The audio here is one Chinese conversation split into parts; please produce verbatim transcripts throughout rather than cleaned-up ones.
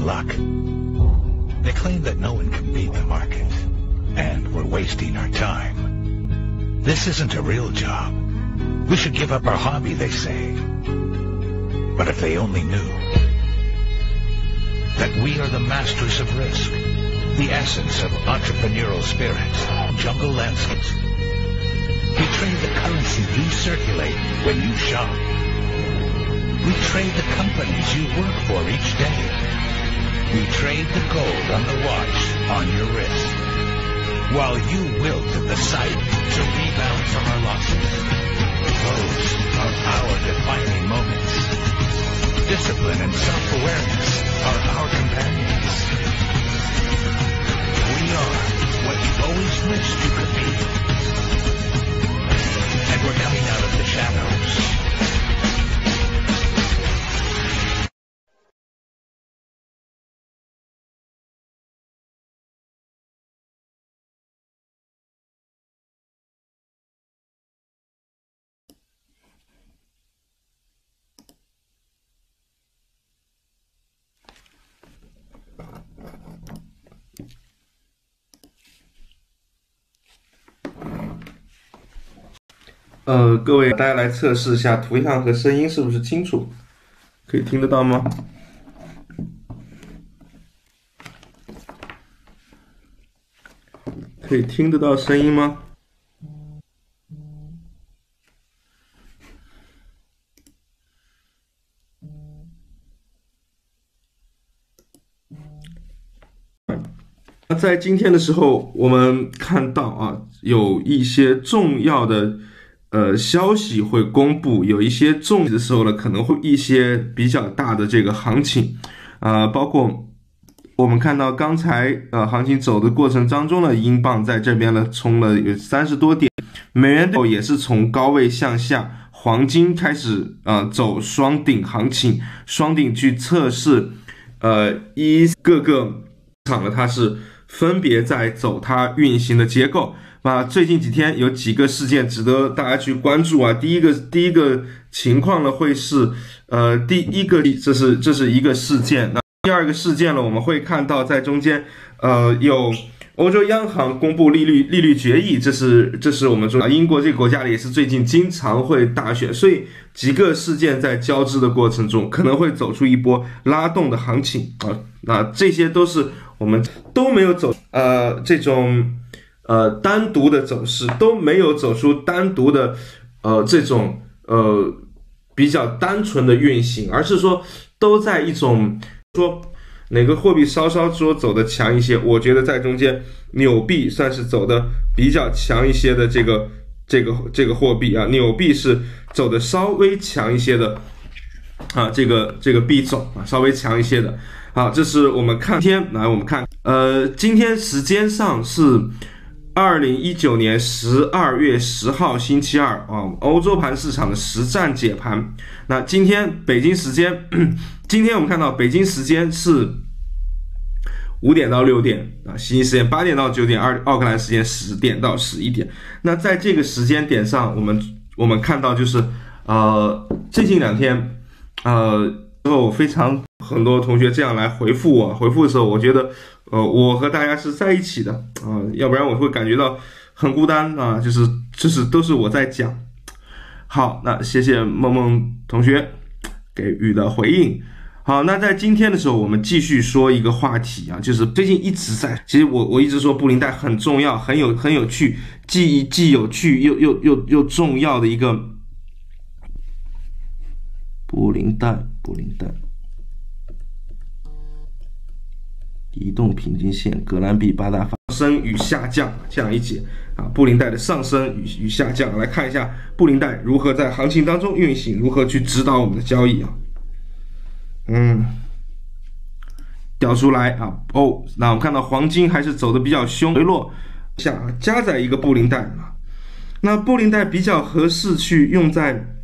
luck. They claim that no one can beat the market, and we're wasting our time. This isn't a real job. We should give up our hobby, they say. But if they only knew that we are the masters of risk, the essence of entrepreneurial spirit, jungle landscapes. We trade the currency you circulate when you shop. We trade the companies you work for each day. We trade the gold on the watch on your wrist, while you wilt at the sight to rebound from our losses. Those are our defining moments. Discipline and self-awareness are our companions. We are what you always wished you could be. And we're coming out of the shadows. 呃，各位，大家来测试一下图像和声音是不是清楚，可以听得到吗？可以听得到声音吗？那在今天的时候，我们看到啊，有一些重要的。 呃，消息会公布，有一些重的时候呢，可能会一些比较大的这个行情，啊、呃，包括我们看到刚才呃行情走的过程当中呢，英镑在这边呢冲了有三十多点，美元也是从高位向下，黄金开始呃走双顶行情，双顶去测试，呃一各个场呢它是分别在走它运行的结构。 啊，最近几天有几个事件值得大家去关注啊。第一个，第一个情况呢，会是，呃，第一个，这是这是一个事件。那第二个事件呢，我们会看到在中间，呃，有欧洲央行公布利率利率决议，这是这是我们说英国这个国家里也是最近经常会大选，所以几个事件在交织的过程中，可能会走出一波拉动的行情啊。那这些都是我们都没有走，呃，这种。 呃，单独的走势都没有走出单独的，呃，这种呃比较单纯的运行，而是说都在一种说哪个货币稍稍说走的强一些，我觉得在中间纽币算是走的比较强一些的这个这个这个货币啊，纽币是走的稍微强一些的啊，这个这个币种啊稍微强一些的。好，这是我们看今天来我们看，呃，今天时间上是。 二零一九年十二月十号星期二啊，欧洲盘市场的实战解盘。那今天北京时间，今天我们看到北京时间是五点到六点啊，悉尼时间八点到九点，二奥克兰时间十点到十一点。那在这个时间点上，我们我们看到就是呃，最近两天呃，之后非常很多同学这样来回复我，回复的时候，我觉得。 呃，我和大家是在一起的啊、呃，要不然我会感觉到很孤单啊，就是就是都是我在讲。好，那谢谢梦梦同学给予的回应。好，那在今天的时候，我们继续说一个话题啊，就是最近一直在，其实我我一直说布林带很重要，很有很有趣，既既有趣又又又又重要的一个布林带，布林带。 移动平均线，格兰比八大法上升与下降这样一节啊，布林带的上升与与下降，来看一下布林带如何在行情当中运行，如何去指导我们的交易啊。嗯，调出来啊，哦，那我们看到黄金还是走的比较凶，回落下加载一个布林带啊，那布林带比较合适去用在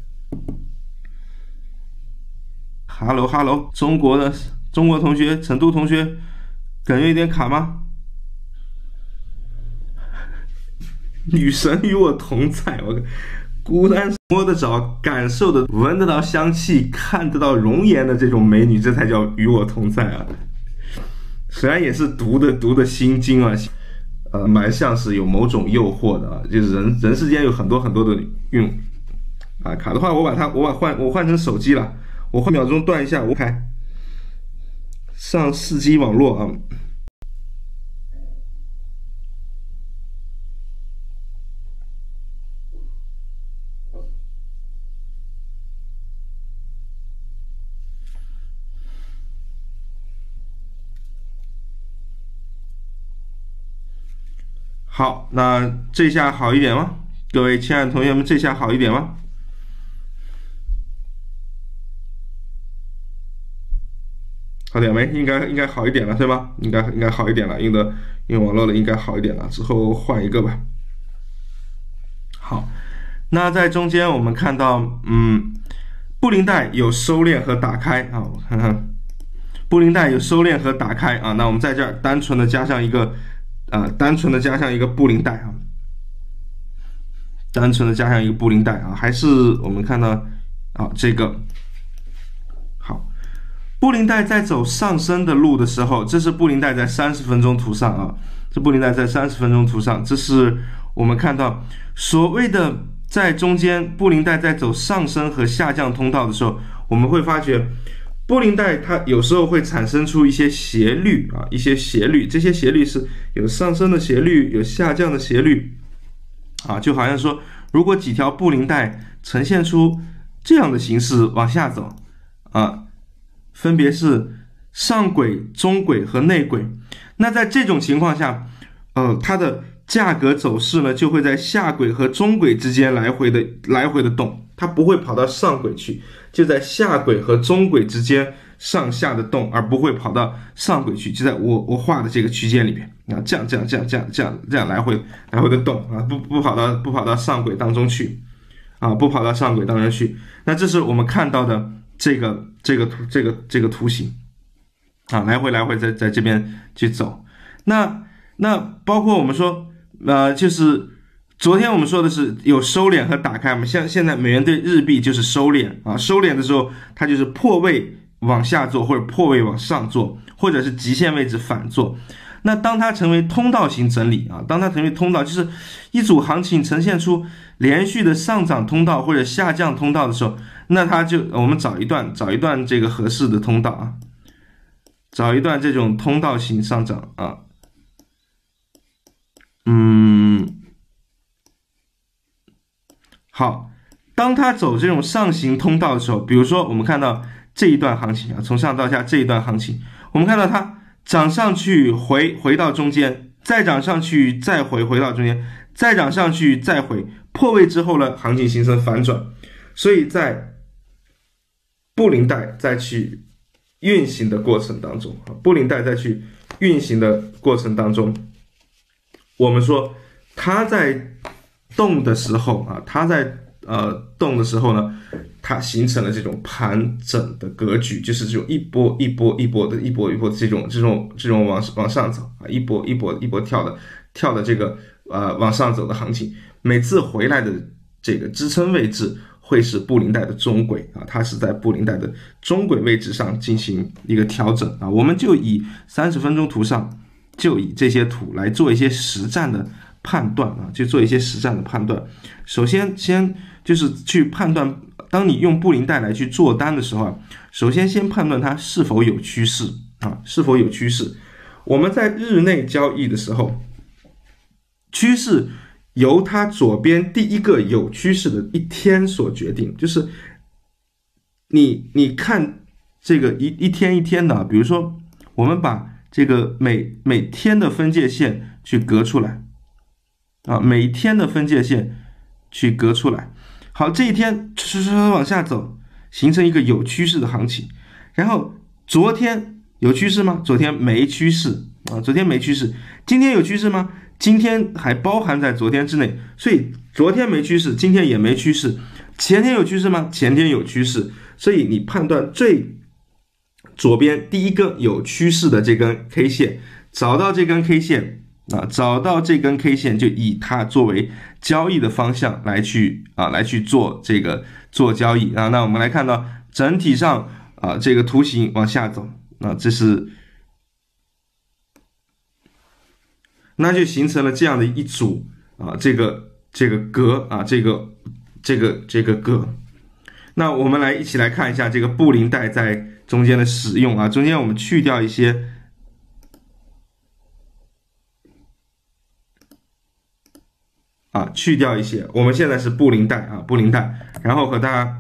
，Hello Hello， 中国的中国同学，成都同学。 感觉有点卡吗？女神与我同在，我孤单摸得着、感受的、闻得到香气、看得到容颜的这种美女，这才叫与我同在啊！ 虽然也是读的读的心经啊，呃，蛮像是有某种诱惑的啊，就是人人世间有很多很多的运啊，卡的话我把它我把换我换成手机了，我换秒钟断一下，我开上四 G 网络啊。好，那这下好一点吗？各位亲爱的同学们，这下好一点吗？好点没？应该应该好一点了，对吗？应该应该好一点了，用的用网络的应该好一点了。之后换一个吧。好，那在中间我们看到，嗯，布林带有收敛和打开啊，我看看，布林带有收敛和打开啊。那我们在这儿单纯的加上一个。啊，单纯的加上一个布林带啊，单纯的加上一个布林带啊，还是我们看到啊这个好，布林带在走上升的路的时候，这是布林带在三十分钟图上啊，这布林带在三十分钟图上，这是我们看到所谓的在中间布林带在走上升和下降通道的时候，我们会发觉。布林带它有时候会产生出一些斜率啊，一些斜率，这些斜率是有上升的斜率，有下降的斜率啊，就好像说，如果几条布林带呈现出这样的形式往下走啊，分别是上轨、中轨和内轨，那在这种情况下，呃，它的价格走势呢就会在下轨和中轨之间来回的来回的动，它不会跑到上轨去。就在下轨和中轨之间上下的动，而不会跑到上轨去，就在我我画的这个区间里面啊，这样这样这样这样这样这样来回来回的动啊，不不跑到不跑到上轨当中去啊，不跑到上轨当中去。那这是我们看到的这个这个图这个这个图形啊，来回来回在在这边去走。那那包括我们说呃就是。昨天我们说的是有收敛和打开，我们像现在美元对日币就是收敛啊，收敛的时候它就是破位往下做，或者破位往上做，或者是极限位置反做。那当它成为通道型整理啊，当它成为通道，就是一组行情呈现出连续的上涨通道或者下降通道的时候，那它就我们找一段找一段这个合适的通道啊，找一段这种通道型上涨啊，嗯。好，当它走这种上行通道的时候，比如说我们看到这一段行情啊，从上到下这一段行情，我们看到它涨上去回回到中间，再涨上去再回回到中间，再涨上去再回，破位之后呢，行情形成反转。所以在布林带再去运行的过程当中啊，布林带再去运行的过程当中，我们说它在动的时候啊，它在呃动的时候呢，它形成了这种盘整的格局，就是这种一波一波一波的一波一波的这种这种这种往往上走啊，一波一波一波跳的跳的这个呃往上走的行情，每次回来的这个支撑位置会是布林带的中轨啊，它是在布林带的中轨位置上进行一个调整啊，我们就以三十分钟图上就以这些图来做一些实战的。判断啊，就做一些实战的判断。首先，先就是去判断，当你用布林带来去做单的时候啊，首先先判断它是否有趋势啊，是否有趋势。我们在日内交易的时候，趋势由它左边第一个有趋势的一天所决定，就是你你看这个一一天一天的，比如说我们把这个每每天的分界线去隔出来。啊，每天的分界线去隔出来，好，这一天唰唰唰往下走，形成一个有趋势的行情。然后昨天有趋势吗？昨天没趋势啊，昨天没趋势。今天有趋势吗？今天还包含在昨天之内，所以昨天没趋势，今天也没趋势。前天有趋势吗？前天有趋势。所以你判断最左边第一根有趋势的这根 K 线，找到这根 K 线。啊，找到这根 K 线，就以它作为交易的方向来去啊，来去做这个做交易啊。那我们来看到整体上啊，这个图形往下走啊，这是那就形成了这样的一组啊，这个这个格啊，这个这个这个格。那我们来一起来看一下这个布林带在中间的使用啊，中间我们去掉一些啊，去掉一些，我们现在是布林带啊，布林带，然后和大家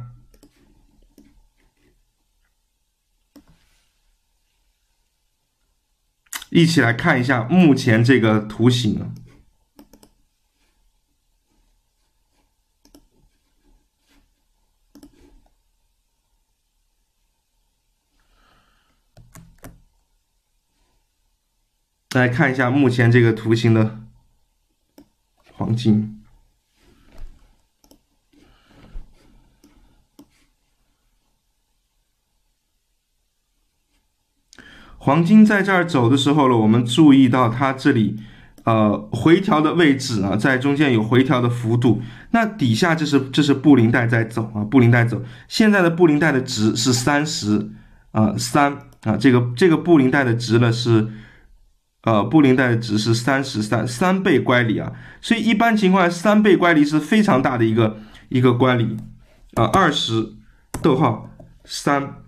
一起来看一下目前这个图形啊。来看一下目前这个图形的黄金。黄金在这儿走的时候呢，我们注意到它这里呃回调的位置啊，在中间有回调的幅度。那底下这是这是布林带在走啊，布林带走。现在的布林带的值是三十啊三啊，这个这个布林带的值呢是。呃，布林带的值是三十三，三倍乖离啊，所以一般情况下，三倍乖离是非常大的一个一个乖离啊，二十逗号三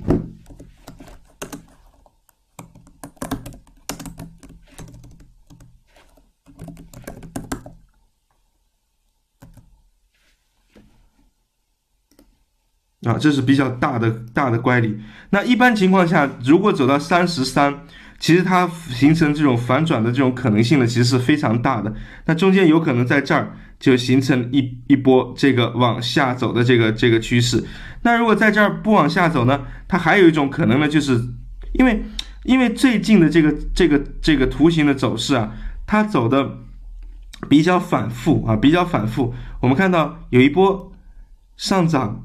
啊，这是比较大的大的乖离。那一般情况下，如果走到三十三。其实它形成这种反转的这种可能性呢，其实是非常大的。那中间有可能在这儿就形成一一波这个往下走的这个这个趋势。那如果在这儿不往下走呢，它还有一种可能呢，就是因为因为最近的这个这个这个图形的走势啊，它走的比较反复啊，比较反复。我们看到有一波上涨，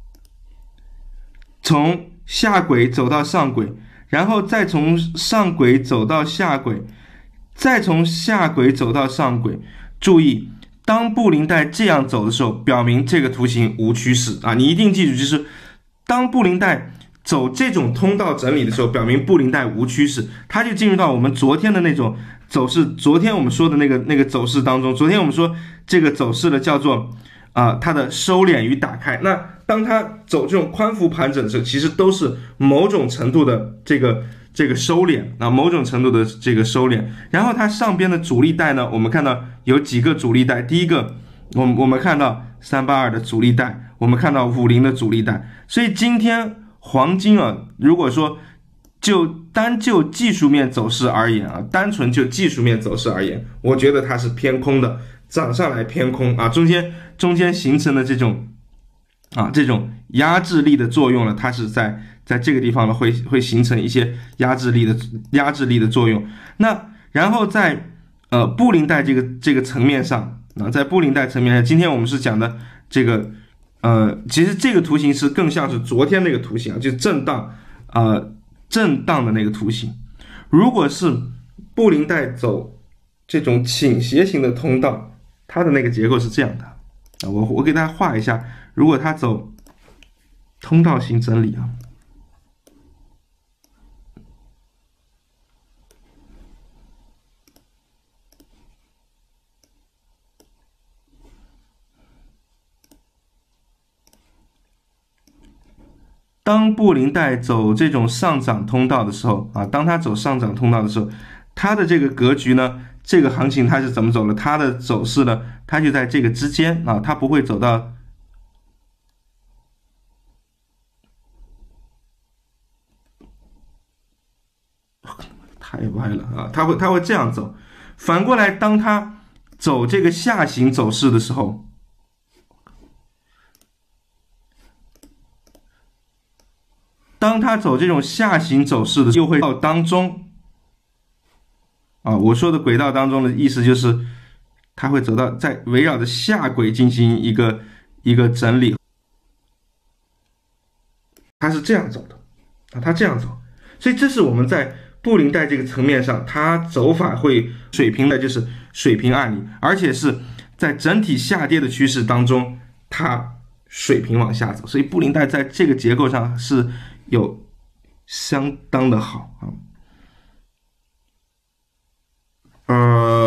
从下轨走到上轨。然后再从上轨走到下轨，再从下轨走到上轨。注意，当布林带这样走的时候，表明这个图形无趋势啊！你一定记住，就是当布林带走这种通道整理的时候，表明布林带无趋势，它就进入到我们昨天的那种走势。昨天我们说的那个那个走势当中，昨天我们说这个走势的叫做啊、呃，它的收敛与打开。那当它走这种宽幅盘整的时候，其实都是某种程度的这个这个收敛啊，某种程度的这个收敛。然后它上边的主力带呢，我们看到有几个主力带。第一个，我们我们看到三八二的主力带，我们看到五零的主力带。所以今天黄金啊，如果说就单就技术面走势而言啊，单纯就技术面走势而言，我觉得它是偏空的，涨上来偏空啊，中间中间形成的这种。啊，这种压制力的作用呢，它是在在这个地方呢，会会形成一些压制力的压制力的作用。那然后在呃布林带这个这个层面上啊，在布林带层面上，今天我们是讲的这个呃，其实这个图形是更像是昨天那个图形啊，就是震荡呃震荡的那个图形。如果是布林带走这种倾斜型的通道，它的那个结构是这样的啊，我我给大家画一下。如果它走通道型整理啊，当布林带走这种上涨通道的时候啊，当它走上涨通道的时候，它的这个格局呢，这个行情它是怎么走的？它的走势呢，它就在这个之间啊，它不会走到。太歪了啊！它会它会这样走。反过来，当它走这个下行走势的时候，当它走这种下行走势的时候，又会到当中啊。我说的轨道当中的意思就是，它会走到在围绕着下轨进行一个一个整理。它是这样走的啊，它这样走，所以这是我们在。布林带这个层面上，它走法会水平的，就是水平案例，而且是在整体下跌的趋势当中，它水平往下走，所以布林带在这个结构上是有相当的好啊。呃，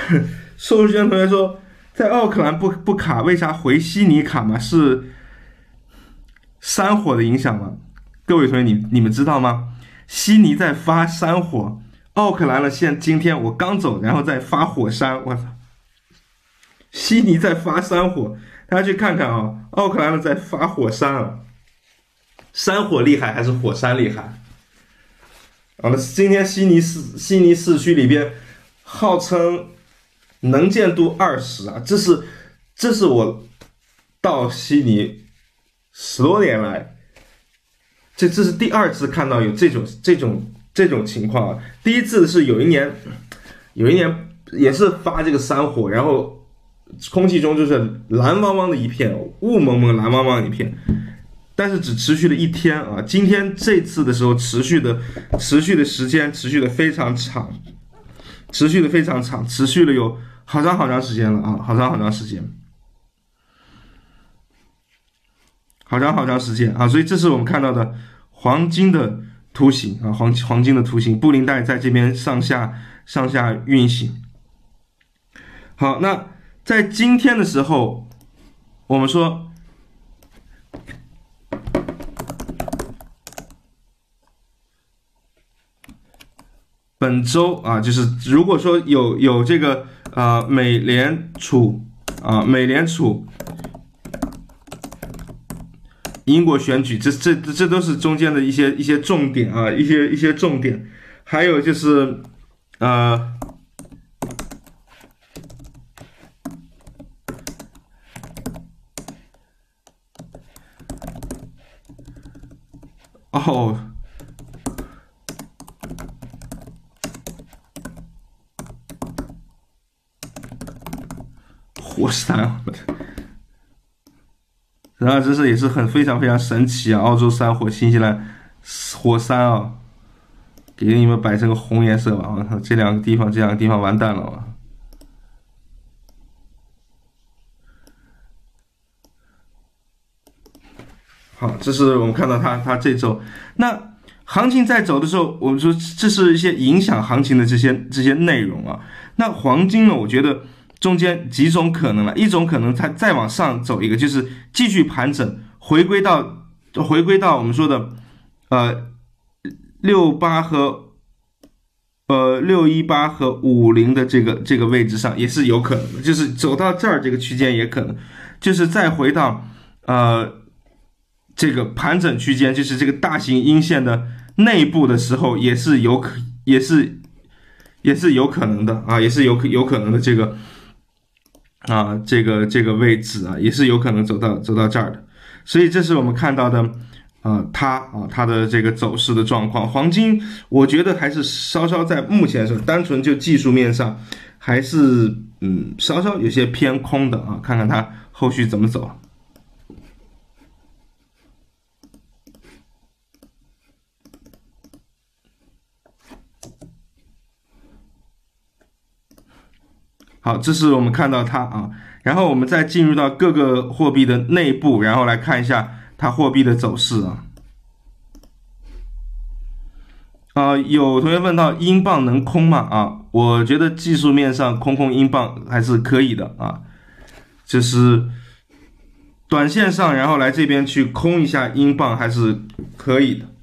寿轩同学说，在奥克兰不不卡，为啥回悉尼卡嘛？是山火的影响吗？各位同学，你你们知道吗？悉尼在发山火，奥克兰了，现今天我刚走，然后在发火山，我操！悉尼在发山火，大家去看看啊，奥克兰了在发火山啊，山火厉害还是火山厉害？啊，那今天悉尼市悉尼市区里边号称能见度二十啊，这是这是我到悉尼十多年来，这这是第二次看到有这种这种这种情况啊。第一次是有一年，有一年也是发这个山火，然后空气中就是蓝汪汪的一片，雾蒙蒙蓝汪汪的一片。但是只持续了一天啊！今天这次的时候，持续的持续的时间持续的非常长，持续的非常长，持续了有好长好长时间了啊！好长好长时间，好长好长时间啊！所以这是我们看到的黄金的图形啊，黄黄金的图形，布林带在这边上下上下运行。好，那在今天的时候，我们说。本周啊，就是如果说有有这个呃美联储啊美联储英国选举，这这这都是中间的一些一些重点啊，一些一些重点，还有就是呃哦。火山，然后这是也是很非常非常神奇啊！澳洲山火，新西兰火山啊，给你们摆成个红颜色吧！我操，这两个地方，这两个地方完蛋了啊！好，这是我们看到它它这周，那行情在走的时候，我们说这是一些影响行情的这些这些内容啊。那黄金呢，我觉得。中间几种可能了，一种可能它再往上走一个，就是继续盘整，回归到回归到我们说的呃六八和呃六一八和五零的这个这个位置上也是有可能的，就是走到这儿这个区间也可能，就是再回到呃这个盘整区间，就是这个大型阴线的内部的时候也是有可也是也是有可能的啊，也是有有可能的这个。啊，这个这个位置啊，也是有可能走到走到这儿的，所以这是我们看到的，啊、呃，它啊它的这个走势的状况。黄金，我觉得还是稍稍在目前是单纯就技术面上，还是嗯稍稍有些偏空的啊，看看它后续怎么走。好，这是我们看到它啊，然后我们再进入到各个货币的内部，然后来看一下它货币的走势啊。啊、呃，有同学问到英镑能空吗？啊，我觉得技术面上空空英镑还是可以的啊，就是短线上，然后来这边去空一下英镑还是可以的。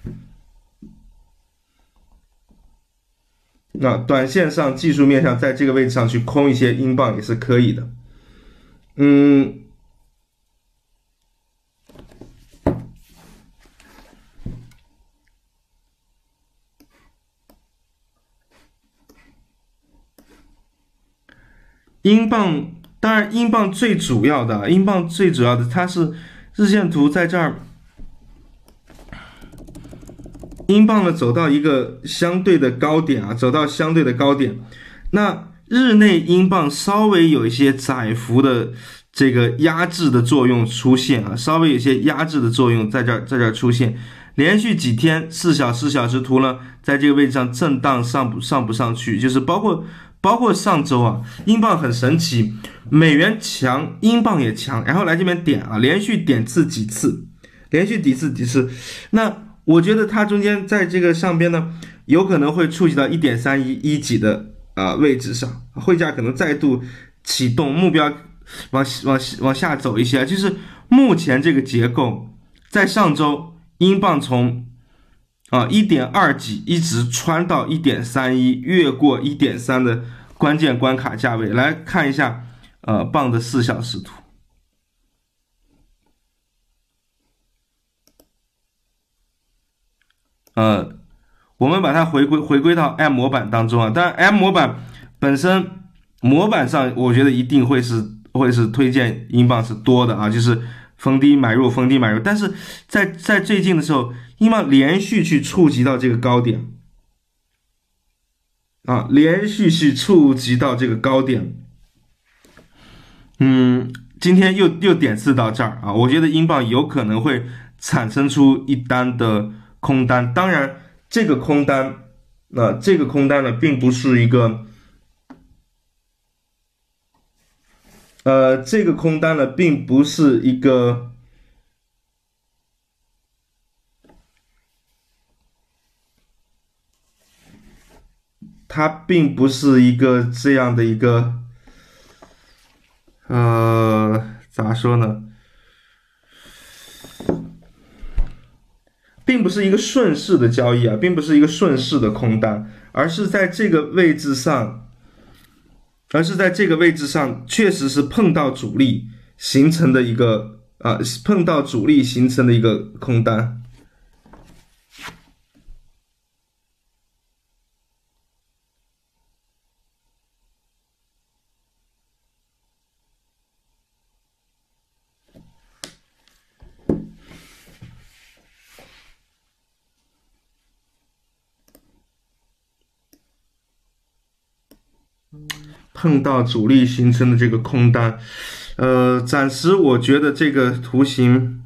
那短线上技术面上在这个位置上去空一些英镑也是可以的。嗯，英镑当然英镑最主要的英镑最主要的它是日线图在这儿，英镑呢走到一个相对的高点啊，走到相对的高点，那日内英镑稍微有一些窄幅的这个压制的作用出现啊，稍微有一些压制的作用在这儿在这儿出现，连续几天四小时小时图呢，在这个位置上震荡上不上不上去，就是包括包括上周啊，英镑很神奇，美元强，英镑也强，然后来这边点啊，连续点刺几次，连续抵刺几次，那。我觉得它中间在这个上边呢，有可能会触及到一点三一一几的啊、呃、位置上，汇价可能再度启动，目标往往往下走一些。就是目前这个结构，在上周英镑从啊 一点二 几一直穿到 一点三一， 越过 一点三 的关键关卡价位。来看一下呃镑的四小时图。呃，我们把它回归回归到 M 模板当中啊，当然 M 模板本身模板上，我觉得一定会是会是推荐英镑是多的啊，就是逢低买入，逢低买入。但是在在最近的时候，英镑连续去触及到这个高点啊，连续去触及到这个高点，嗯，今天又又点刺到这儿啊，我觉得英镑有可能会产生出一单的空单。当然这个空单那、呃、这个空单呢并不是一个呃这个空单呢并不是一个它并不是一个这样的一个呃咋说呢，并不是一个顺势的交易啊，并不是一个顺势的空单，而是在这个位置上，而是在这个位置上确实是碰到主力形成的一个啊，碰到主力形成的一个空单。碰到主力形成的这个空单，呃，暂时我觉得这个图形，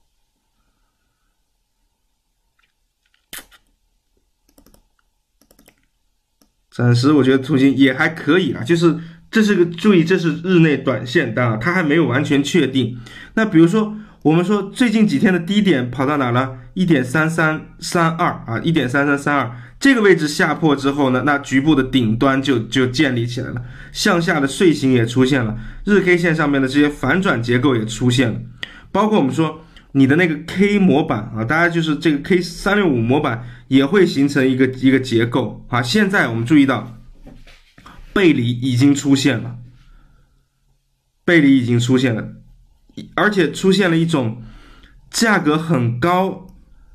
暂时我觉得图形也还可以啊，就是这是个注意，这是日内短线单啊，它还没有完全确定。那比如说我们说最近几天的低点跑到哪了？ 一点三三三二 啊 一点三三三二， 这个位置下破之后呢，那局部的顶端就就建立起来了，向下的碎形也出现了，日 K 线上面的这些反转结构也出现了，包括我们说你的那个 K 模板啊，大家就是这个 K 三六五 模板也会形成一个一个结构啊。现在我们注意到背离已经出现了，背离已经出现了，而且出现了一种价格很高，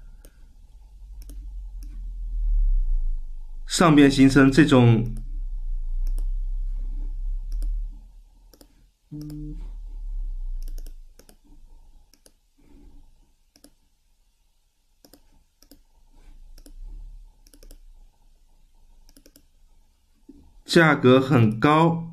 上边形成这种价格很高，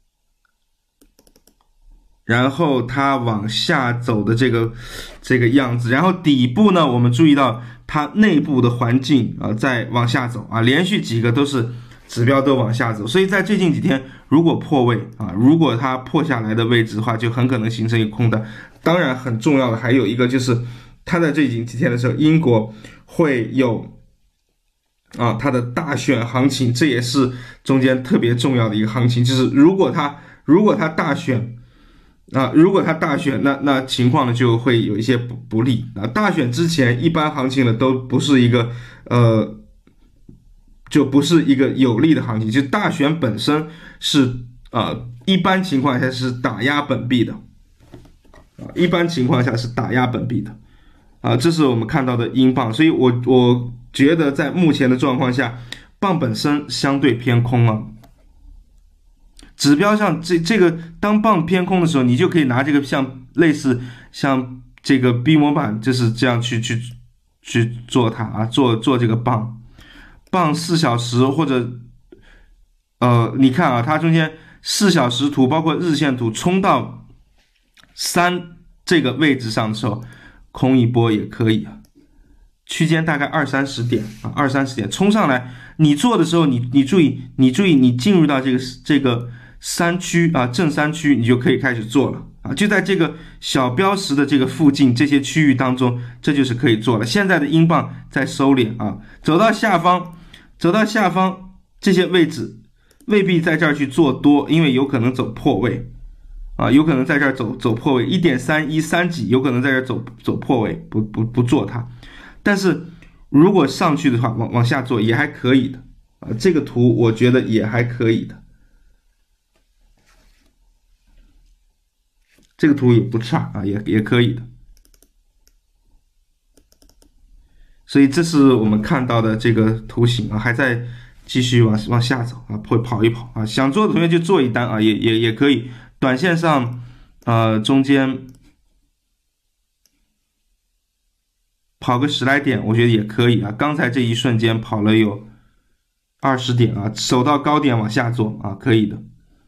然后它往下走的这个这个样子，然后底部呢，我们注意到它内部的环境啊在往下走啊，连续几个都是指标都往下走，所以在最近几天如果破位啊，如果它破下来的位置的话，就很可能形成一个空单。当然很重要的还有一个就是它在最近几天的时候，英国会有啊，它的大选行情，这也是中间特别重要的一个行情，就是如果它如果它大选啊，如果它大选，那那情况呢就会有一些不不利啊。大选之前，一般行情呢都不是一个呃，就不是一个有利的行情。就大选本身是呃，一般情况下是打压本币的啊，一般情况下是打压本币的啊，这是我们看到的英镑。所以我我觉得在目前的状况下，镑本身相对偏空啊。指标上这这个当镑偏空的时候，你就可以拿这个像类似像这个 B 模板就是这样去去去做它啊，做做这个镑镑四小时或者呃，你看啊，它中间四小时图包括日线图冲到三这个位置上的时候，空一波也可以啊，区间大概二三十点啊，二三十点冲上来，你做的时候，你你注意，你注意，你进入到这个这个。三区啊，正三区你就可以开始做了啊，就在这个小标识的这个附近这些区域当中，这就是可以做了。现在的英镑在收敛啊，走到下方，走到下方这些位置未必在这儿去做多，因为有可能走破位啊，有可能在这儿走走破位 一点三一 三几，有可能在这儿走走破位，不不不做它。但是如果上去的话，往往下做也还可以的啊，这个图我觉得也还可以的，这个图也不差啊，也也可以的。所以这是我们看到的这个图形啊，还在继续往往下走啊，会跑一跑啊。想做的同学就做一单啊，也也也可以。短线上，呃，中间跑个十来点，我觉得也可以啊。刚才这一瞬间跑了有二十点啊，守到高点往下做啊，可以的。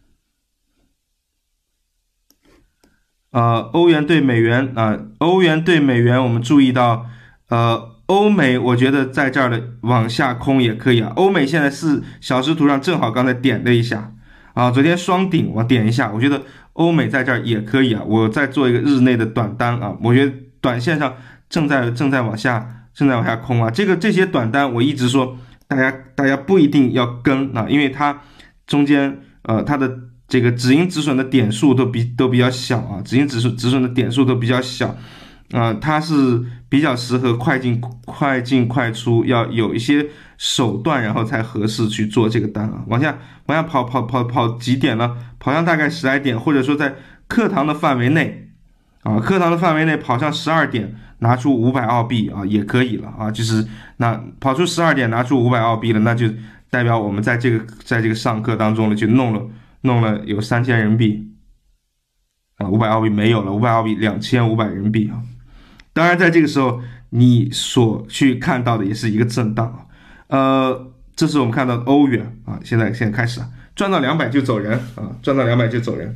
呃，欧元对美元啊、呃，欧元对美元，我们注意到，呃。欧美我觉得在这儿的往下空也可以啊，欧美现在是小时图上正好刚才点了一下啊，昨天双顶我点一下，我觉得欧美在这儿也可以啊，我再做一个日内的短单啊，我觉得短线上正在正在往下正在往下空啊，这个这些短单我一直说大家大家不一定要跟啊，因为它中间呃它的这个止盈止损的点数都比都比较小啊，止盈止损止损的点数都比较小。啊、呃，它是比较适合快进快进快出，要有一些手段，然后才合适去做这个单啊。往下往下跑跑跑跑几点了？跑上大概十来点，或者说在课堂的范围内啊，课堂的范围内跑上十二点，拿出五百澳币啊，也可以了啊。就是那跑出十二点，拿出五百澳币了，那就代表我们在这个在这个上课当中呢，就弄了弄了有三千人民币啊，五百澳币没有了，五百澳币两千五百人民币啊。当然，在这个时候，你所去看到的也是一个震荡啊。呃，这是我们看到的欧元啊，现在现在开始啊，赚到两百就走人啊，赚到两百就走人，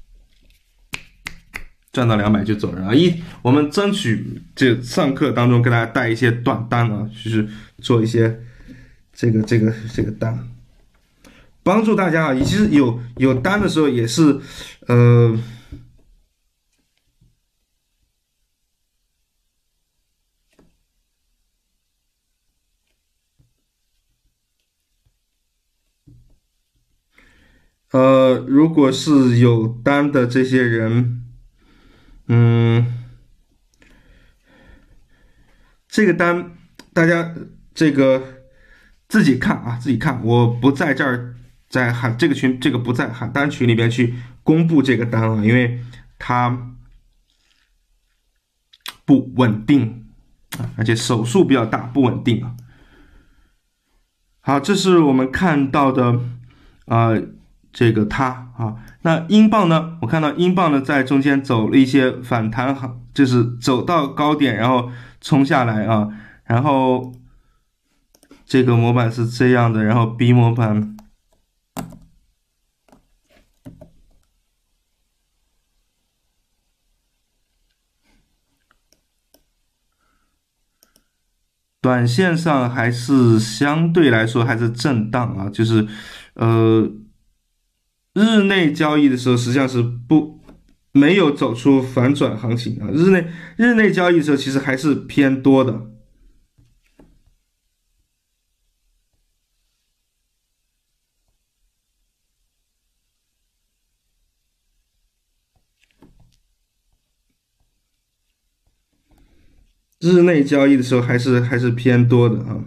赚到两百就走人啊！一，我们争取这上课当中给大家带一些短单啊，就是做一些这个这个这个单，帮助大家啊。其实有有单的时候也是，呃。呃，如果是有单的这些人，嗯，这个单大家这个自己看啊，自己看，我不在这儿在喊这个群，这个不在喊单群里边去公布这个单了，因为它不稳定啊，而且手数比较大，不稳定啊。好，这是我们看到的啊。呃这个它啊，那英镑呢？我看到英镑呢在中间走了一些反弹，就是走到高点，然后冲下来啊，然后这个模板是这样的，然后 B 模板，短线上还是相对来说还是震荡啊，就是呃。日内交易的时候实际上是不没有走出反转行情啊，日内日内交易的时候其实还是偏多的。日内交易的时候还是还是偏多的啊。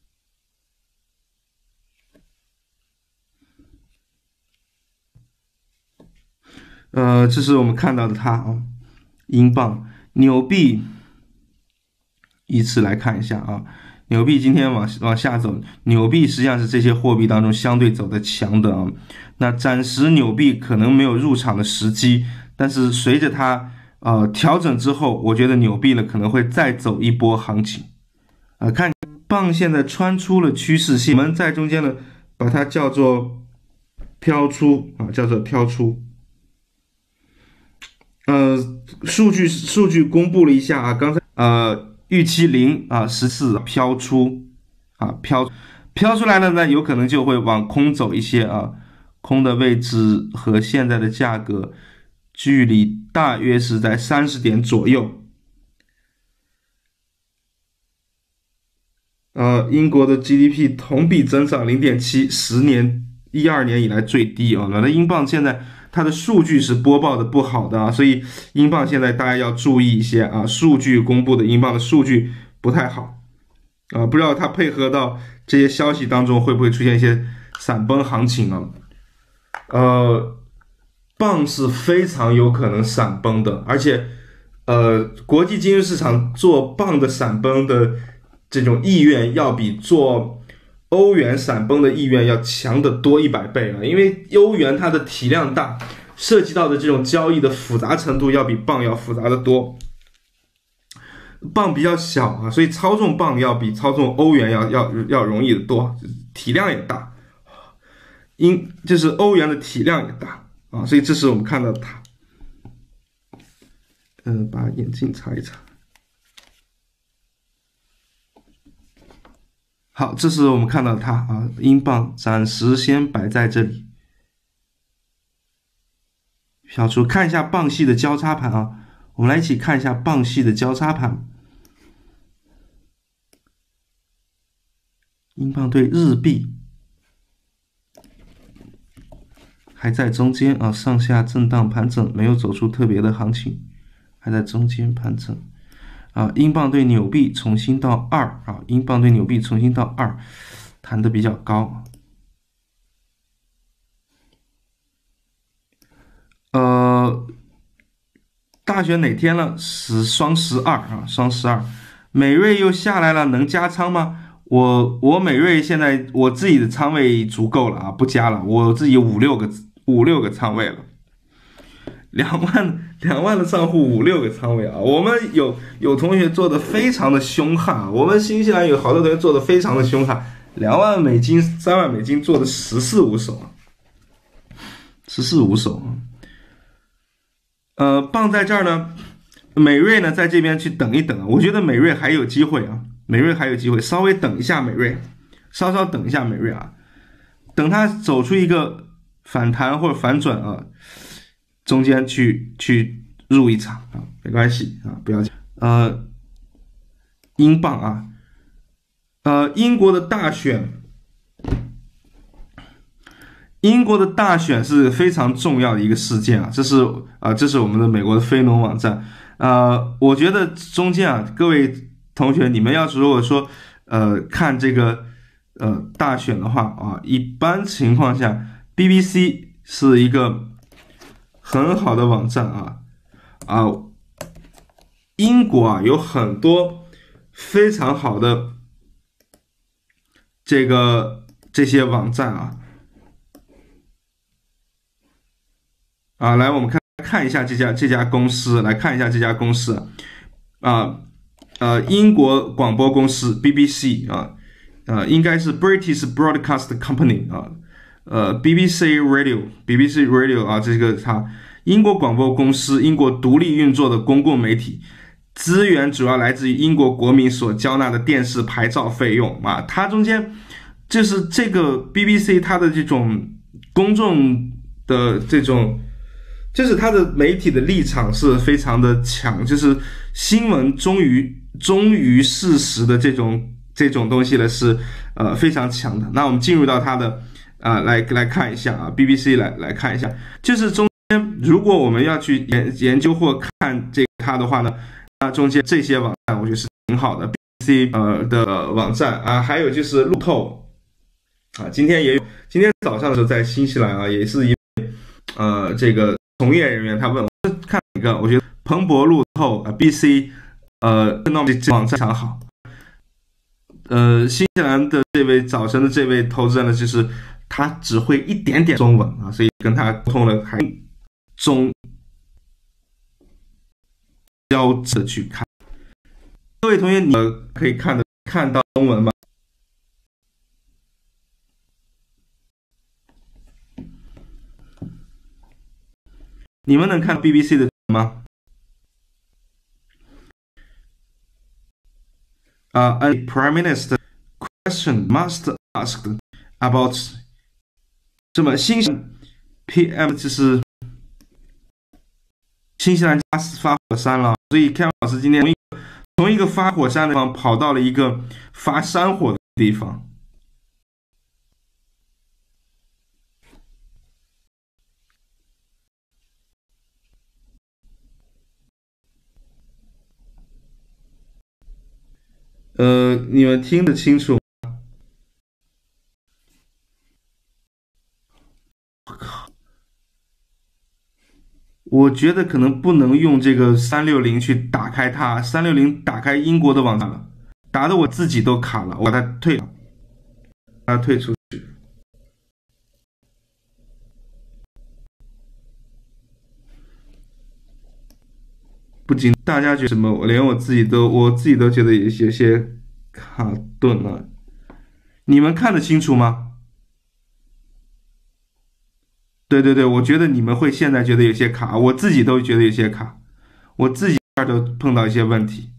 呃，这是我们看到的它啊，英镑、纽币，依次来看一下啊。纽币今天往往下走，纽币实际上是这些货币当中相对走的强的啊。那暂时纽币可能没有入场的时机，但是随着它呃调整之后，我觉得纽币呢可能会再走一波行情。啊、呃，看镑现在穿出了趋势线，我们在中间呢把它叫做飘出啊，叫做飘出。呃，数据数据公布了一下啊，刚才呃预期零啊十四飘出啊飘飘出来了呢，有可能就会往空走一些啊，空的位置和现在的价格距离大约是在三十点左右。呃，英国的 G D P 同比增长 零点七， 十年一二年以来最低啊。那英镑现在它的数据是播报的不好的啊，所以英镑现在大家要注意一些啊，数据公布的英镑的数据不太好啊，不知道它配合到这些消息当中会不会出现一些闪崩行情啊？呃，镑是非常有可能闪崩的，而且呃，国际金融市场做镑的闪崩的这种意愿要比做欧元闪崩的意愿要强得多一百倍啊！因为欧元它的体量大，涉及到的这种交易的复杂程度要比镑要复杂得多。镑比较小啊，所以操纵镑要比操纵欧元要要要容易得多，体量也大。因就是欧元的体量也大啊，所以这是我们看到的它。嗯、呃，把眼镜擦一擦。好，这是我们看到它啊，英镑暂时先摆在这里。小厨看一下镑系的交叉盘啊，我们来一起看一下镑系的交叉盘。英镑对日币还在中间啊，上下震荡盘整，没有走出特别的行情，还在中间盘整。啊，英镑对纽币重新到二啊，英镑对纽币重新到二，弹的比较高。呃，大选哪天了？是双十二啊，双十二，美瑞又下来了，能加仓吗？我我美瑞现在我自己的仓位足够了啊，不加了，我自己五六个五六个仓位了。两万两万的账户五六个仓位啊！我们有有同学做的非常的凶悍，我们新西兰有好多同学做的非常的凶悍，两万美金、三万美金做的十四五手，十四五手。呃，镑在这儿呢，美瑞呢在这边去等一等，我觉得美瑞还有机会啊，美瑞还有机会，稍微等一下美瑞，稍稍等一下美瑞啊，等它走出一个反弹或者反转啊。中间去去入一场啊，没关系啊，不要紧。呃，英镑啊，呃，英国的大选，英国的大选是非常重要的一个事件啊，这是啊、呃，这是我们的美国的非农网站。呃，我觉得中间啊，各位同学，你们要是如果说呃看这个呃大选的话啊，一般情况下 ，B B C 是一个很好的网站啊啊！英国啊有很多非常好的这个这些网站啊啊，来我们看看一下这家这家公司，来看一下这家公司啊呃英国广播公司 B B C 啊呃应该是 British Broadcast Company 啊呃 B B C Radio B B C Radio 啊这个它。英国广播公司，英国独立运作的公共媒体，资源主要来自于英国国民所交纳的电视牌照费用啊。它中间就是这个 B B C 它的这种公众的这种，就是它的媒体的立场是非常的强，就是新闻忠于忠于事实的这种这种东西呢是呃非常强的。那我们进入到它的啊、呃、来来看一下啊 B B C 来来看一下，就是中。如果我们要去研研究或看这个它的话呢，那中间这些网站我觉得是挺好的 ，B B C 呃的网站啊，还有就是路透啊，今天也有，今天早上的时候在新西兰啊，也是一位呃这个从业人员，他问我看哪个，我觉得彭博路透啊 ，B C 呃那么这网站非常好，呃新西兰的这位早晨的这位投资人呢，就是他只会一点点中文啊，所以跟他沟通了还。中标志去看，各位同学，你可以看的看到中文吗？你们能看 B B C 的吗？啊、uh, a Prime Minister question must asked about 什么新 P M 就是。新西兰加发火山了，所以 Kevin 老师今天从一个从一个发火山的地方跑到了一个发山火的地方。 呃，你们听得清楚？我觉得可能不能用这个三六零去打开它，三六零打开英国的网站了，打的我自己都卡了，我把它退了，把它退出去。不仅大家觉得什么，我连我自己都我自己都觉得有些有些卡顿了。你们看得清楚吗？对对对，我觉得你们会现在觉得有些卡，我自己都觉得有些卡，我自己都碰到一些问题。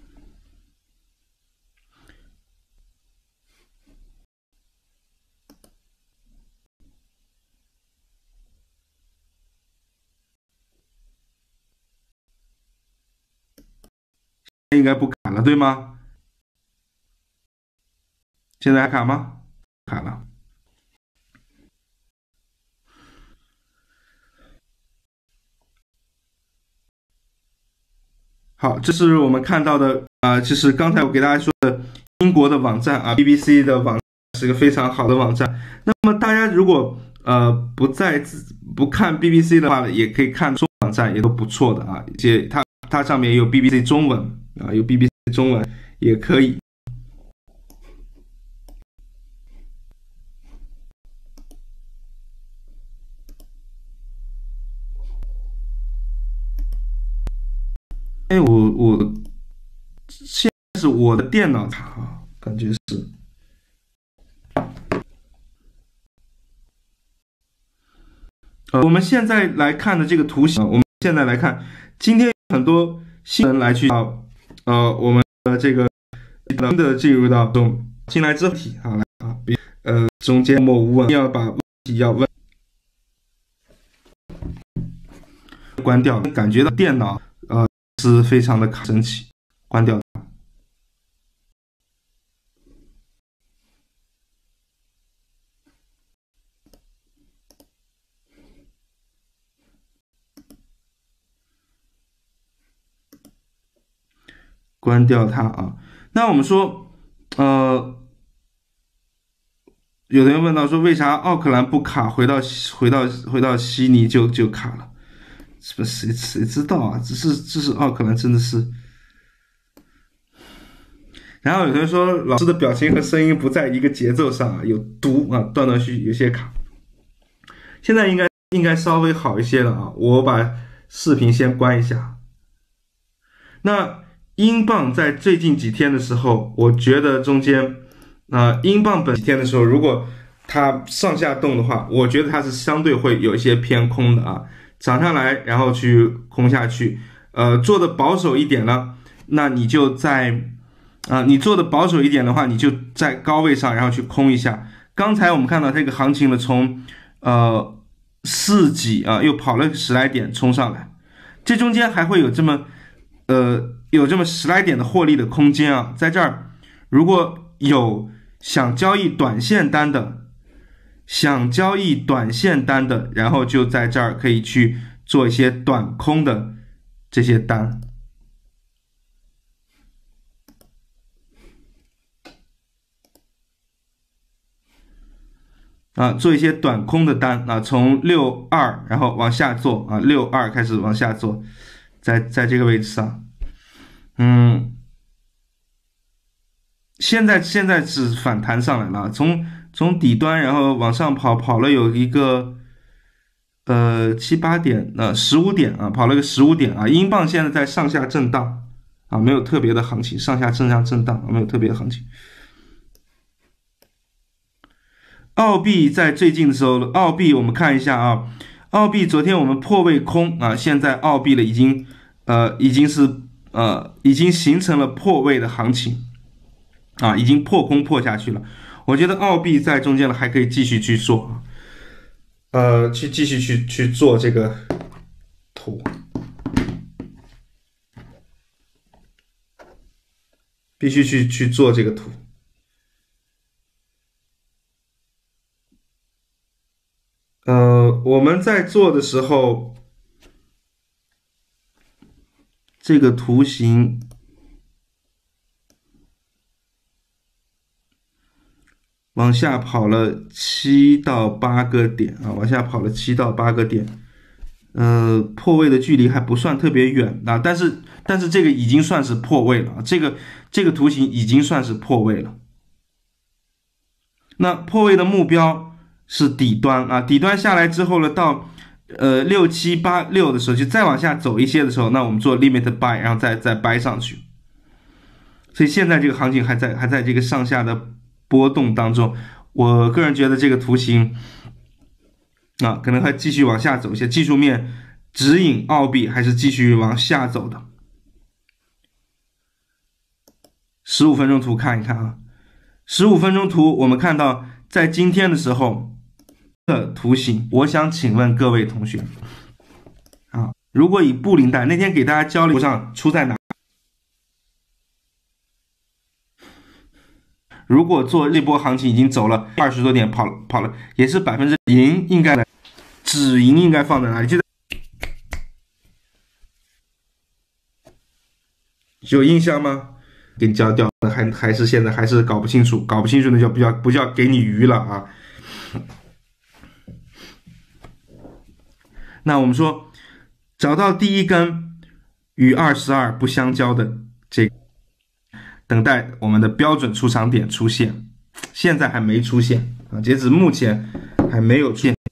应该不卡了，对吗？现在还卡吗？卡了。好，这是我们看到的啊、呃，就是刚才我给大家说的英国的网站啊 ，B B C 的网站是个非常好的网站。那么大家如果呃不在不看 B B C 的话，也可以看中网站，也都不错的啊。而且它它上面有 B B C 中文啊，有 B B C 中文也可以。哎，我我现在是我的电脑卡啊，感觉是。呃，我们现在来看的这个图形，我们现在来看，今天很多新人来去到，呃，我们的这个能的进入到中进来之后题啊，来啊，比呃中间默无问，要把问题要问关掉，感觉到电脑呃是非常的卡神奇，关掉。关掉它啊。那我们说，呃，有的人问到说，为啥奥克兰不卡，回到回到回到悉尼就就卡了？是不是谁谁知道啊？只是这是奥克兰真的是。然后有人说，老师的表情和声音不在一个节奏上啊，有毒啊，断断续续有些卡。现在应该应该稍微好一些了啊，我把视频先关一下。那英镑在最近几天的时候，我觉得中间啊、呃，英镑本几天的时候，如果它上下动的话，我觉得它是相对会有一些偏空的啊，涨上来然后去空下去，呃，做的保守一点了，那你就在啊、呃，你做的保守一点的话，你就在高位上然后去空一下。刚才我们看到这个行情呢，从呃四几啊又跑了十来点冲上来，这中间还会有这么。呃，有这么十来点的获利的空间啊，在这儿，如果有想交易短线单的，想交易短线单的，然后就在这儿可以去做一些短空的这些单啊，做一些短空的单啊，从六二然后往下做啊，六二开始往下做，在在这个位置上。嗯，现在现在是反弹上来了，从从底端然后往上跑，跑了有一个呃七八点，呃十五点啊，跑了个十五点啊。英镑现在在上下震荡啊，没有特别的行情，上下上下震荡，没有特别的行情。澳币在最近的时候，澳币我们看一下啊，澳币昨天我们破位空啊，现在澳币了已经呃已经是呃已经形成了破位的行情。啊，已经破空破下去了。我觉得澳币在中间了，还可以继续去做，呃，去继续去去做这个图，必须去去做这个图。呃，我们在做的时候，这个图形。 往下跑了七到八个点啊，往下跑了七到八个点，呃，破位的距离还不算特别远啊，但是但是这个已经算是破位了，这个这个图形已经算是破位了。那破位的目标是底端啊，底端下来之后呢，到呃六七八六的时候，就再往下走一些的时候，那我们做 limit buy， 然后再再掰上去。所以现在这个行情还在还在这个上下的波动当中，我个人觉得这个图形啊，可能还继续往下走一些，技术面指引澳币还是继续往下走的。十五分钟图看一看啊，十五分钟图我们看到在今天的时候的图形，我想请问各位同学啊，如果以布林带那天给大家交流上出在哪？如果做这波行情已经走了二十多点，跑了跑了，也是百分之赢应该来，止盈应该放在哪里？就在有印象吗？给你交掉，还还是现在还是搞不清楚，搞不清楚那叫不叫不叫给你鱼了啊？那我们说，找到第一根与二十二不相交的这个。等待我们的标准出场点出现，现在还没出现啊，截止目前还没有出现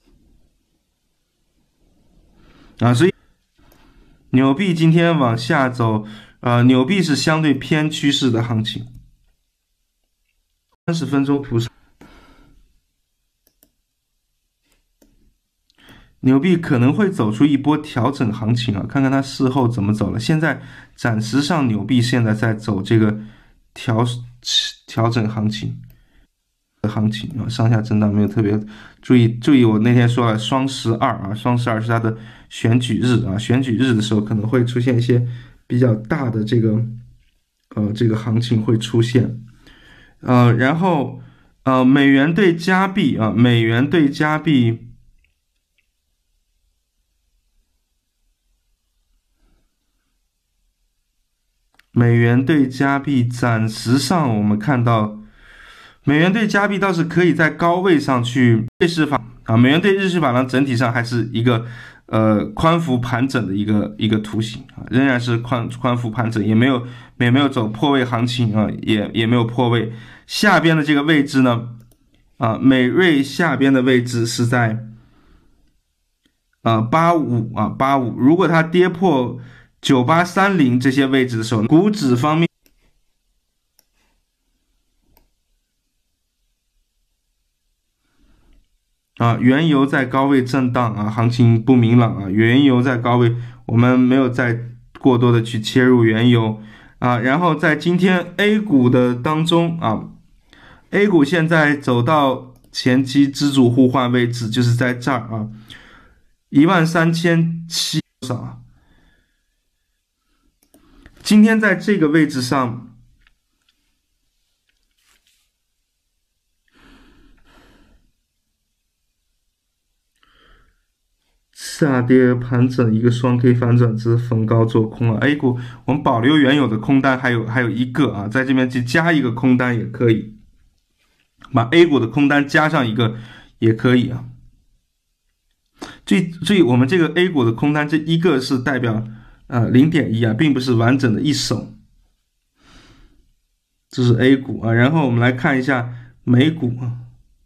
啊，所以纽币今天往下走，呃，纽币是相对偏趋势的行情。三十分钟图上，纽币可能会走出一波调整行情啊，看看它事后怎么走了。现在暂时上纽币现在在走这个。调调整行情的行情啊，上下震荡没有特别注意注意。我那天说了双十二啊，双十二是它的选举日啊，选举日的时候可能会出现一些比较大的这个呃这个行情会出现。呃，然后呃美元对加币啊，美元对加币。美元对加币暂时上，我们看到美元对加币倒是可以在高位上去日式法啊，美元对日式法郎整体上还是一个呃宽幅盘整的一个一个图形啊，仍然是宽宽幅盘整，也没有也没有走破位行情啊，也也没有破位。下边的这个位置呢，啊，美瑞下边的位置是在啊八五啊八五，如果它跌破九八三零这些位置的时候，股指方面啊，原油在高位震荡啊，行情不明朗啊，原油在高位，我们没有再过多的去切入原油啊。然后在今天 A 股的当中啊 ，A 股现在走到前期支柱互换位置，就是在这儿啊，一万三千七多少啊？今天在这个位置上，下跌盘整一个双 K 反转之逢高做空啊 ，A 股我们保留原有的空单，还有还有一个啊，在这边去加一个空单也可以，把 A 股的空单加上一个也可以啊。注意注意，我们这个 A 股的空单这一个是代表呃 零点一 啊，并不是完整的一手。这是 A 股啊，然后我们来看一下美股啊。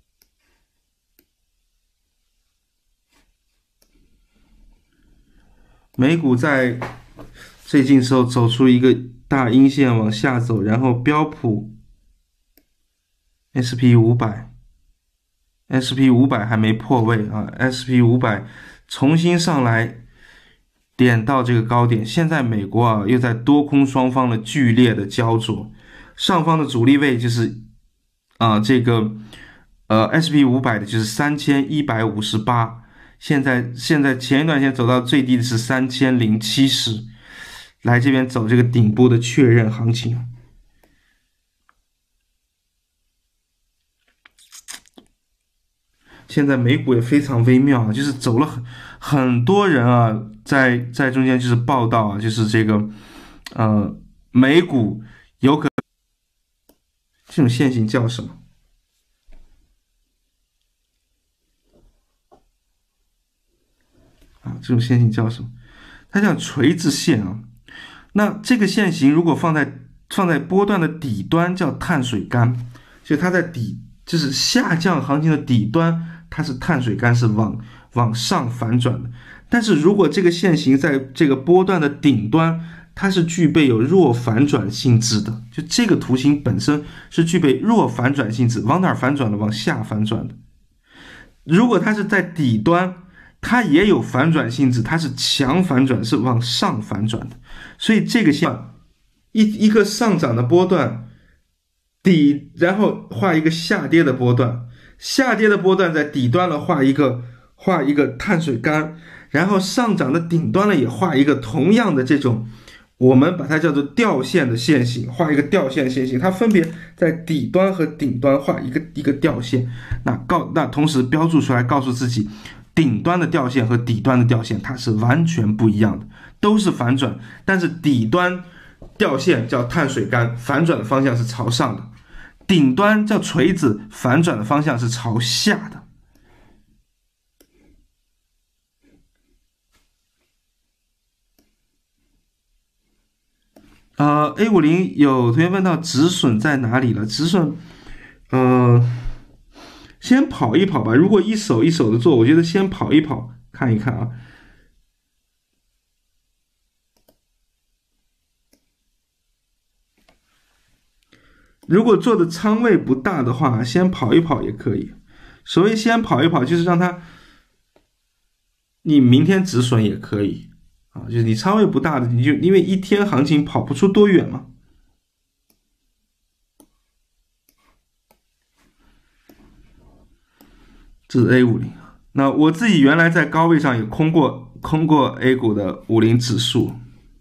美股在最近时候走出一个大阴线往下走，然后标普 S P 五百 S P 五百还没破位啊 S P 五百重新上来点到这个高点，现在美国啊又在多空双方的剧烈的焦灼。上方的阻力位就是啊、呃、这个呃 S P 五百的就是三千一百五十八，现在现在前一段时间走到最低的是三千零七十，来这边走这个顶部的确认行情。现在美股也非常微妙啊，就是走了很很多人啊，在在中间就是报道啊，就是这个呃美股有可能这种现形叫什么？ 这种线型叫什么？它叫垂直线啊。那这个线型如果放在放在波段的底端叫碳水干，就它在底就是下降行情的底端，它是碳水干是往往上反转的。但是如果这个线型在这个波段的顶端，它是具备有弱反转性质的，就这个图形本身是具备弱反转性质，往哪儿反转的？往下反转的。如果它是在底端，它也有反转性质，它是强反转，是往上反转的。所以这个线一一个上涨的波段底，然后画一个下跌的波段，下跌的波段在底端了画一个画一个碳水干，然后上涨的顶端了也画一个同样的这种，我们把它叫做吊线的线型，画一个吊线线型，它分别在底端和顶端画一个一个吊线，那告那同时标注出来，告诉自己顶端的吊线和底端的吊线它是完全不一样的，都是反转，但是底端吊线叫碳水干，反转的方向是朝上的；顶端叫锤子，反转的方向是朝下的。呃 A 五十 有同学问到止损在哪里了？止损，呃，先跑一跑吧。如果一手一手的做，我觉得先跑一跑，看一看啊。如果做的仓位不大的话，先跑一跑也可以。所谓先跑一跑，就是让它，你明天止损也可以。啊，就是你仓位不大的，你就因为一天行情跑不出多远嘛。这是 A 五十，那我自己原来在高位上也空过空过 A 股的五零指数。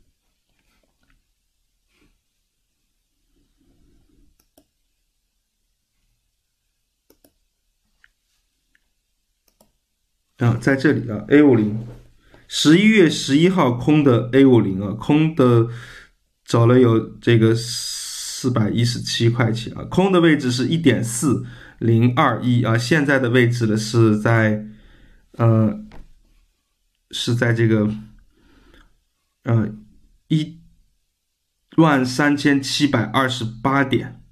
啊，在这里啊 ，A 五十。十一月十一号空的 A 五十 啊，空的走了有这个四百一十七块钱啊，空的位置是 一点四零二一 啊，现在的位置呢是在呃是在这个呃一万三千七百二十八点，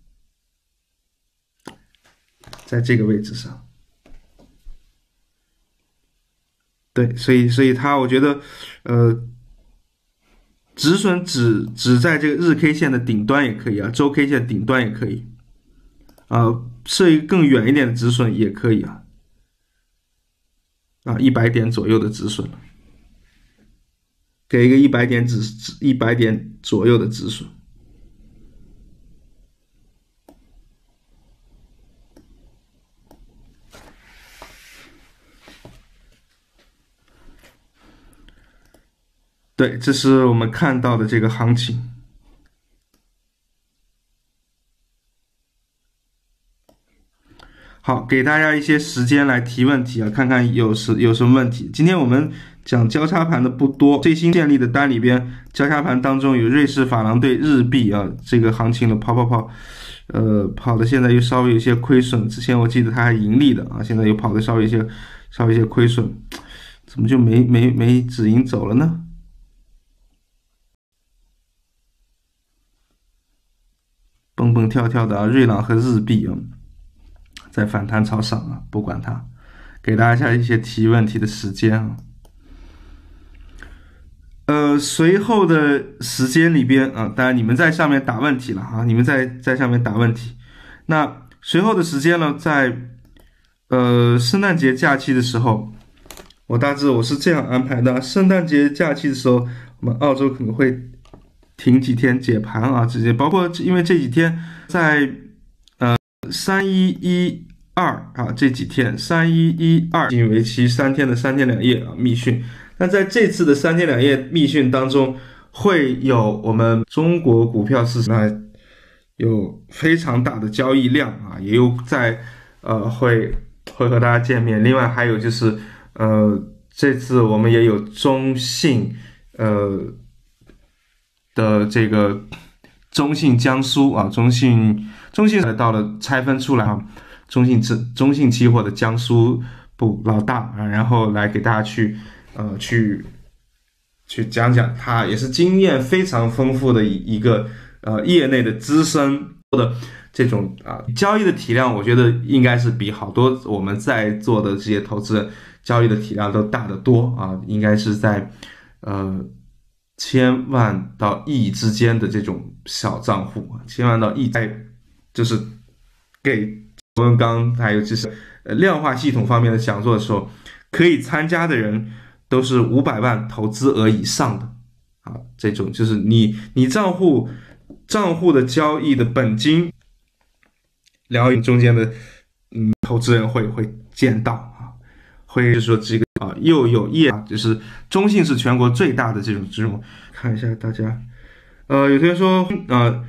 在这个位置上。对，所以所以它我觉得，呃，止损只只在这个日 K 线的顶端也可以啊，周 K 线顶端也可以，啊、呃，设一个更远一点的止损也可以啊，啊，一百点左右的止损，给一个一百点止一百点左右的止损。对，这是我们看到的这个行情。好，给大家一些时间来提问题啊，看看有什有什么问题。今天我们讲交叉盘的不多，最新建立的单里边，交叉盘当中有瑞士法郎对日币啊，这个行情的跑跑跑，呃，跑的现在又稍微有些亏损。之前我记得它还盈利的啊，现在又跑的稍微有些稍微有些亏损，怎么就没没没止盈走了呢？蹦蹦跳跳的啊，瑞郎和日币啊，在反弹朝上啊，不管它，给大家一些提问题的时间啊。呃，随后的时间里边啊，当然你们在上面打问题了啊，你们在在上面打问题。那随后的时间呢，在呃圣诞节假期的时候，我大致我是这样安排的：圣诞节假期的时候，我们澳洲可能会停几天解盘啊，直接包括因为这几天在呃三一一二啊这几天三一一二进行为期三天的三天两夜啊密训。那在这次的三天两夜密训当中，会有我们中国股票市场有非常大的交易量啊，也有在呃会会和大家见面。另外还有就是呃这次我们也有中信呃。的这个中信江苏啊，中信中信到了拆分出来啊，中信中信期货的江苏部老大啊，然后来给大家去呃去去讲讲，他也是经验非常丰富的一个呃业内的资深的这种啊、呃、交易的体量，我觉得应该是比好多我们在做的这些投资人交易的体量都大得多啊，应该是在呃千万到亿之间的这种小账户，千万到亿，在就是给文刚还有就是呃量化系统方面的讲座的时候，可以参加的人都是五百万投资额以上的啊，这种就是你你账户账户的交易的本金，聊中间的嗯投资人会会见到啊，会就是说这个啊又有业啊，就是中信是全国最大的这种这种，看一下大家，呃有些人说呃。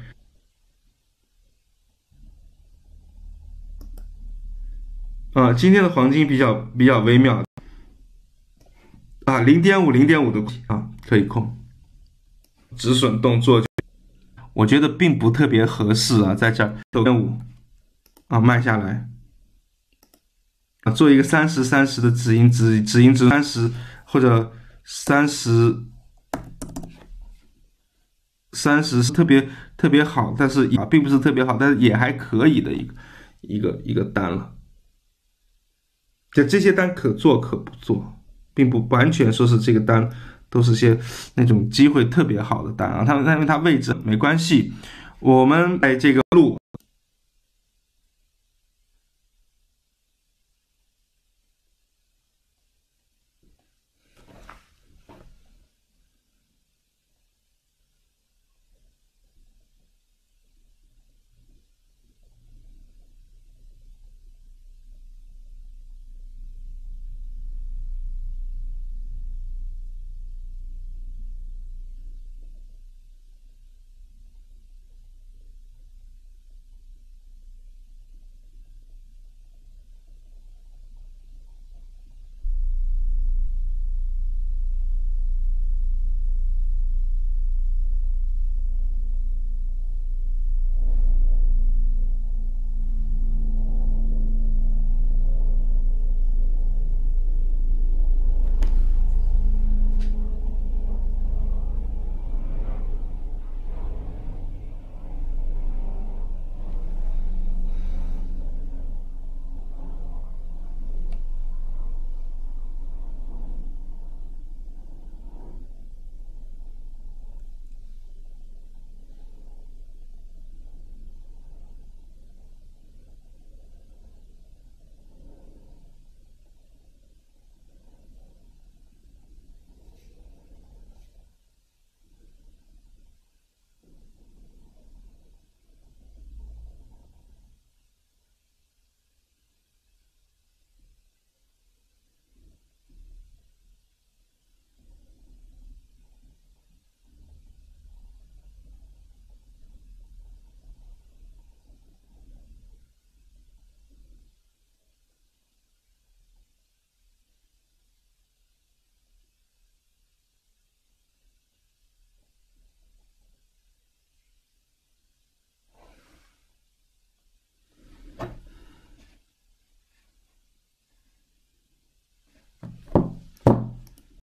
啊，今天的黄金比较比较微妙啊，零点五零点五的啊可以控，止损动作我觉得并不特别合适啊，在这儿零点五啊卖下来啊，做一个三十三十的止盈止止盈止三十或者三十三十是特别特别好，但是啊并不是特别好，但是也还可以的一个一个一个单了。就这些单可做可不做，并不完全说是这个单都是些那种机会特别好的单啊。它因为它位置没关系，我们在这个路